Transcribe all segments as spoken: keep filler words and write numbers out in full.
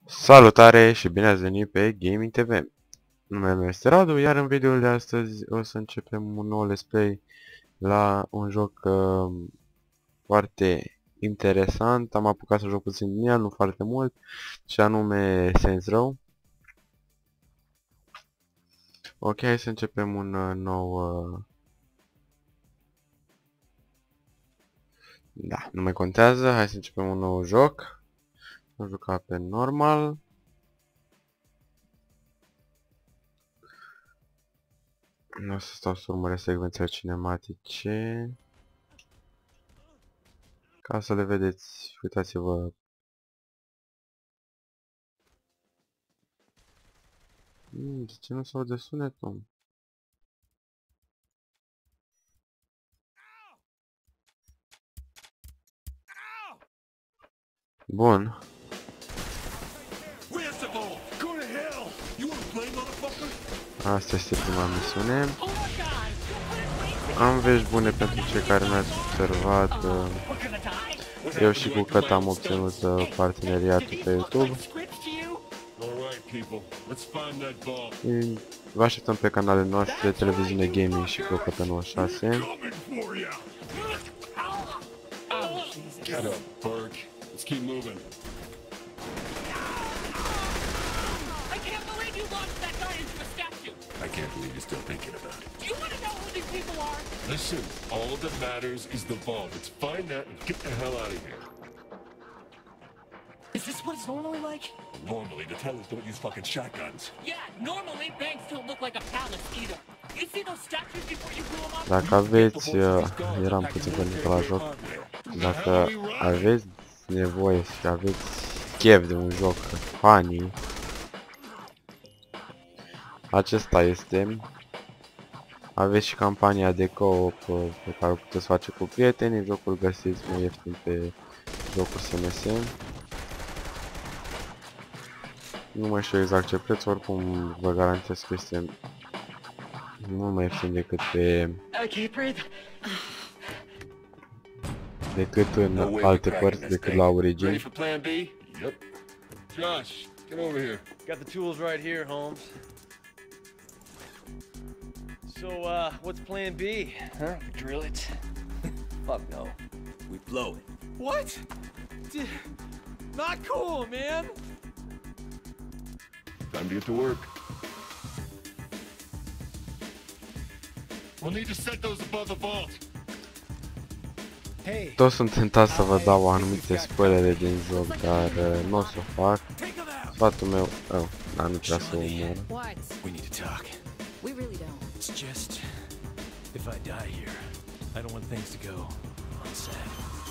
Salutare și bine ați venit pe Gaming T V. Numele meu este Radu, iar în videoul de astăzi o să începem un nou let's play la un joc uh, foarte interesant. Am apucat să joc puțin din el, nu foarte mult, și anume Saints Row. Ok, hai să începem un uh, nou... Uh... Da, nu mai contează, hai să începem un nou joc. Am jucat pe normal. O să stau să urmăresc secvențele cinematice ca să le vedeți. Uitați-vă. Mm, de ce nu se aude sunetul? Bun. Asta este prima misiune. Am vești bune pentru cei care n-ați observat. Eu și cu Căt am obținut parteneriatul pe YouTube. Vă așteptăm pe canalele noastre, televiziune gaming și Clopotă nouăzeci și șase. I can't believe you're still thinking about it. Do you want to know who these people are? Listen, all that matters is the vault. Let's find that and get the hell out of here. Is this what it's normally like? Normally, the tellers don't use fucking shotguns. Yeah, normally banks don't look like a palace either. You see those statues before you blew them up? Dacă aveți, eram puțin gândit la joc. Dacă aveți nevoie și aveți chef de un joc funny, acesta este. Aveți și campania de co-op pe care o puteți face cu prietenii. Jocul găsiți mai ieftin pe jocul S M S. Nu mai știu exact ce preț, oricum vă garantez că este mult mai ieftin decât pe decât în alte părți, decât la Origin. Ready for plan B? Yep. Josh, get over here. Got the tools right here, Holmes. So, uh, what's plan B? Huh? We drill it? Fuck no. We blow it. What? D not cool, man! Time to get to work. We'll need to set those above the vault. Hey. Toți sunt tentat să vă dau anumite spoilere din joc, dar uh, nu o să o fac. Sfatul meu... Oh, dar nu trebuie să o omor. We need to talk. We really don't. It's just, if I die here, I don't want things to go unsaid.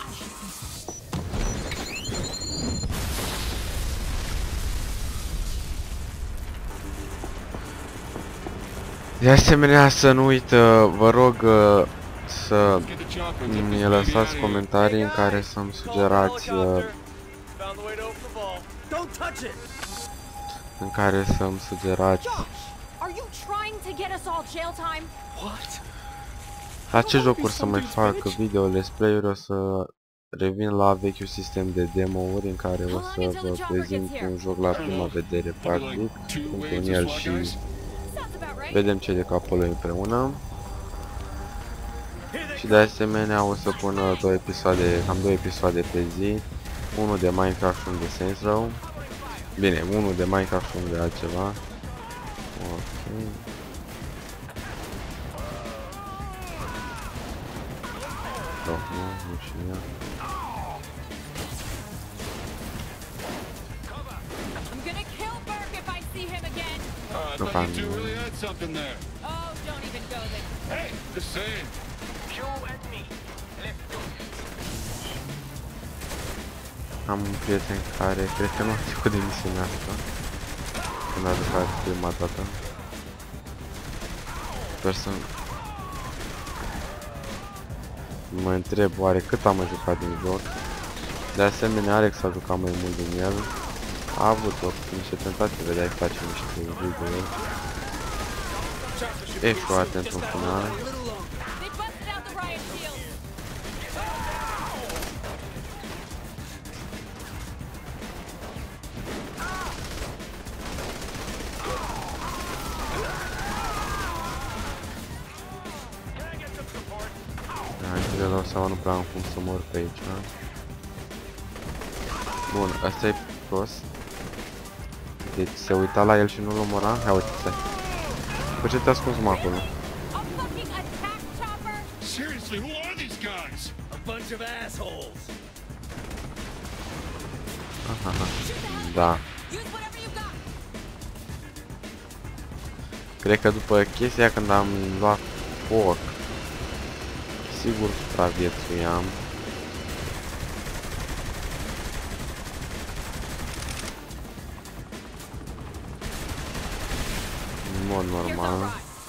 De asemenea, să nu uită, vă rog uh, să mi lăsați comentarii în care să-mi sugerați uh, în care să-mi sugerați la ce jocuri să mai fac video let's play-uri. O să revin la vechiul sistem de demo-uri în care o să vă prezint un joc la prima vedere, practic, în el și vedem ce de capul împreună. Și de asemenea o să pun două episoade, cam două episoade pe zi, unul de Minecraft și unul de Saints Row. Bine, unul de Minecraft și unul de altceva. Ok. Oh, nu, nu și ea. Uh, I thought you two really had something there. Oh, don't even go there. Hey, just saying. You and me. Let's do it. Am un prieten care cred că nu a trecut de misiunea asta când a jucat prima dată. Sper să mă întreb oare cât am mai jucat din joc. De asemenea, Alex a jucat mai mult din el. A avut niște tentative de a-i face niște video-uri. Eșuate într-un final. seama, nu prea am cum să mor pe aici. Bun, asta e prost. Deci se uita la el și nu-l omora? Ia uite, stai. Pe ce te ascunzi, mă, acolo? Seriously, who are these guys? A bunch of assholes. Aha, aha. Da. Cred că după chestia când am luat foc, sigur supraviețuiam. În mod normal.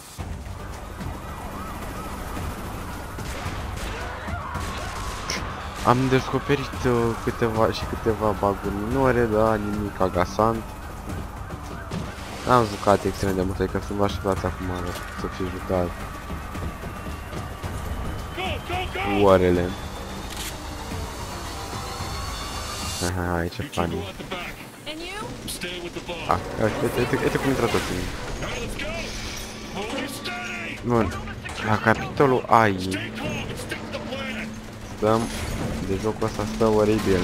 Am descoperit uh, câteva și câteva baguri minore, dar nimic agasant. N-am jucat extrem de mult, adică sunt vă așteptați acum să fi jucat oarele. Haha, aici e funny. Ah, uite, uite, uite cum intră toți. Bun, la capitolul A I stăm, de jocul ăsta stă oribil.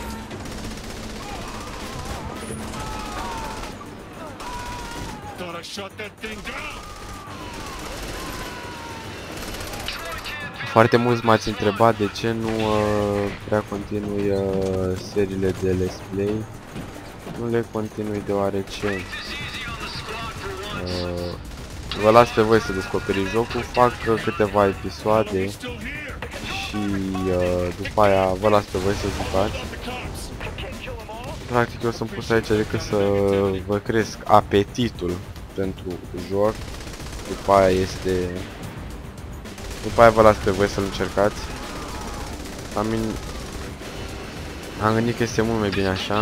Foarte mulți m-ați întrebat de ce nu uh, prea continui uh, seriile de Let's Play. Nu le continui deoarece uh, vă las pe voi să descoperiți jocul, fac uh, câteva episoade și uh, după aia vă las pe voi să jucați. Practic eu sunt pus aici decât să vă cresc apetitul pentru joc. După aia este... După aia vă las pe voi să-l încercați. Am, am gândit că este mult mai bine așa.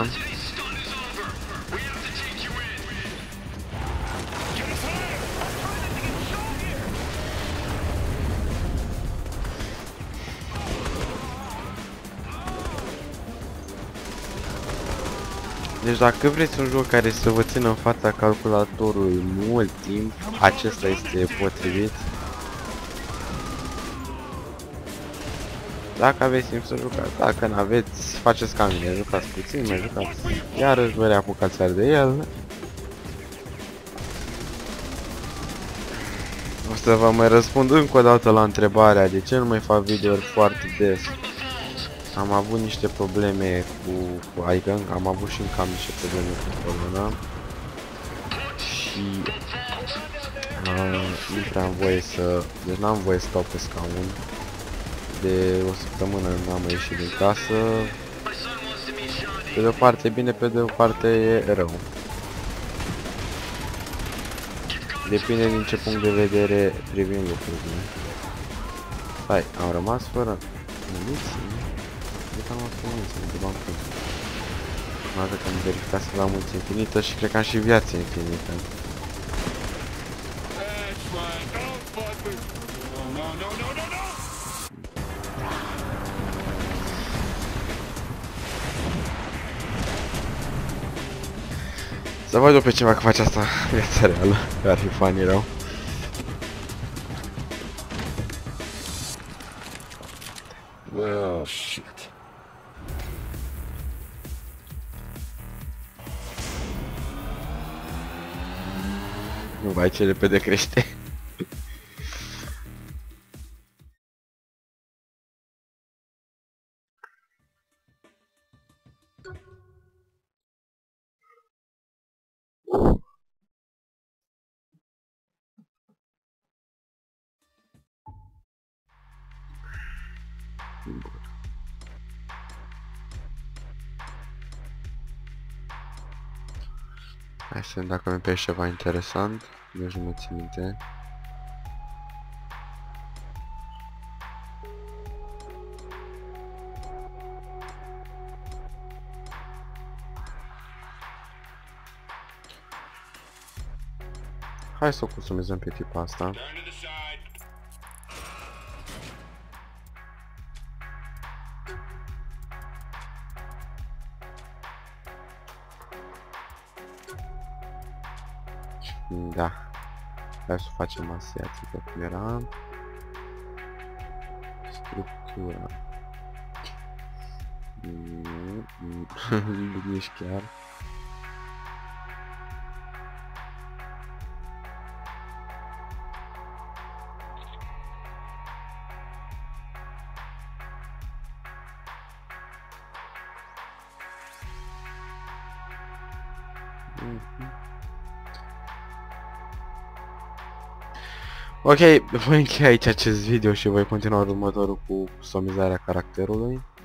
Deci dacă vreți un joc care să vă țină în fața calculatorului mult timp, acesta este potrivit. Dacă aveți timp să jucați, dacă n-aveți, faceți ca mine, jucați puțin, mai jucați, iarăși vă reapucați iar de el. O să vă mai răspund încă o dată la întrebarea de ce nu mai fac videouri foarte des. Am avut niște probleme cu, cu adică am avut și încă am niște probleme cu corona. Și uh, nu prea am voie să, deci n-am voie să stau pe scaun. De o săptămână n-am ieșit din casă. Pe de o parte e bine, pe de o parte e rău. Depinde din ce punct de vedere privim lucrurile. Hai, am rămas fără muniții. Cred că am luat muniții, nu am cum. Mă arată că am verificat să aveam muniție infinită și cred că am și viață infinită. Să văd eu pe cineva că face asta viața reală, că ar fi funny rău. Oh, shit. Nu, vai, ce repede crește. Hai să vedem dacă mi pe ceva interesant. Nici nu mă țin minte. Hai să o customizăm pe tipa asta. Da. Hai să facem asiațică cum era. Struct. Picătura. Mm, nici chiar. Ok, voi încheia aici acest video și voi continua următorul cu customizarea caracterului.